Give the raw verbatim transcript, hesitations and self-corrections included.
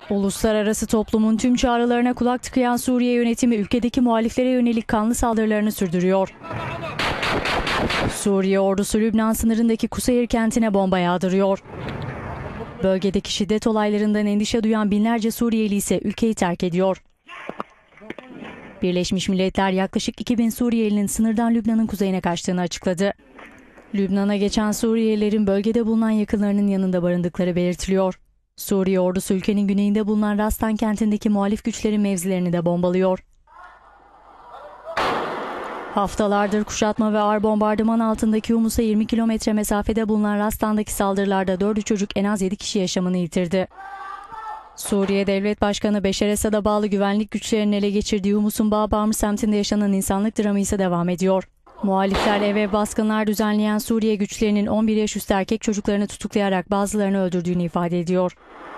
Uluslararası toplumun tüm çağrılarına kulak tıkayan Suriye yönetimi ülkedeki muhaliflere yönelik kanlı saldırılarını sürdürüyor. Suriye ordusu Lübnan sınırındaki Kuseyir kentine bomba yağdırıyor. Bölgedeki şiddet olaylarından endişe duyan binlerce Suriyeli ise ülkeyi terk ediyor. Birleşmiş Milletler yaklaşık iki bin Suriyelinin sınırdan Lübnan'ın kuzeyine kaçtığını açıkladı. Lübnan'a geçen Suriyelilerin bölgede bulunan yakınlarının yanında barındıkları belirtiliyor. Suriye ordusu ülkenin güneyinde bulunan Rastan kentindeki muhalif güçlerin mevzilerini de bombalıyor. Haftalardır kuşatma ve ağır bombardıman altındaki Humus'a yirmi kilometre mesafede bulunan Rastan'daki saldırılarda dördü çocuk en az yedi kişi yaşamını yitirdi. Suriye Devlet Başkanı Beşar Esad'a bağlı güvenlik güçlerinin ele geçirdiği Humus'un Bağbamr semtinde yaşanan insanlık dramı ise devam ediyor. Muhalifler ev ev baskınlar düzenleyen Suriye güçlerinin on bir yaş üstü erkek çocuklarını tutuklayarak bazılarını öldürdüğünü ifade ediyor.